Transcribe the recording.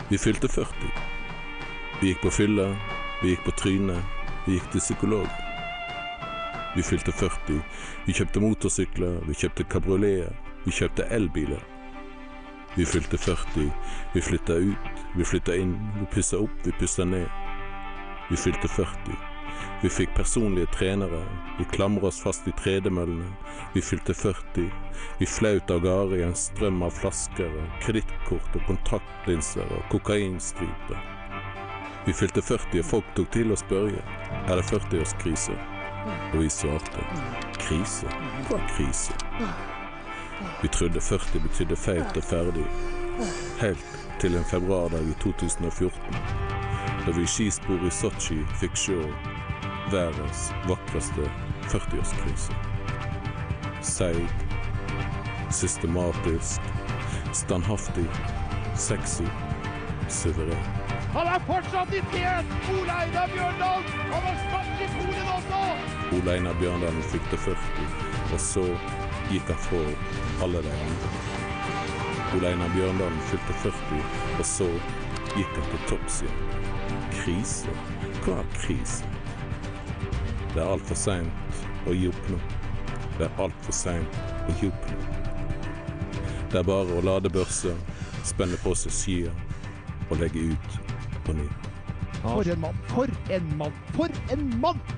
Vi fylte 40. Vi gikk på fylla, vi gikk på trynet, vi gikk til psykolog. Vi fylte 40. Vi kjøpte motorsykler, vi kjøpte kabrioleter, vi kjøpte elbiler. Vi fylte 40. Vi flytta ut, vi flytta inn, vi pussa opp, vi pussa ned. Vi fylte 40. Vi fikk personlige trenere, vi klamret oss fast i tredemøllene. Vi fylte 40. Vi flaut av gårde i en strøm av flasker, kredittkort og kontaktlinser og kokainstriper. Vi fylte 40 og folk tok til å spørre, er det 40-årskrise? Og vi svarte, krise? Hva krise? Vi trodde 40 betydde feit og ferdig, helt til en februardag i 2014, da vi i skispor i Sochi fikk se verdens vakreste 40-årskrise. Seig, systematisk, standhaftig, sexy, suveren. Han er fortsatt i tet! Ole Einar Bjørndal! Han har skapt i Polen også! Ole Einar Bjørndal fylte 40, og så gikk han fra alle de andre. Ole Einar Bjørndal fylte 40, og så gikk han til topps igjen. Krise? Hva er krise? Det er alt for sent å gi opp nå. Det er alt for sent å gi opp nå. Det er bare å lade børser, spenne på seg skier og legge ut på ny. For en mann! For en mann! For en mann!